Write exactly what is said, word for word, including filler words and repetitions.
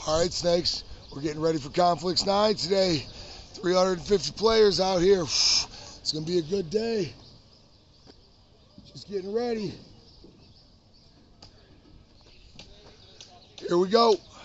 All right, Snakes, we're getting ready for Conflicts nine today. three hundred fifty players out here. It's going to be a good day. Just getting ready. Here we go.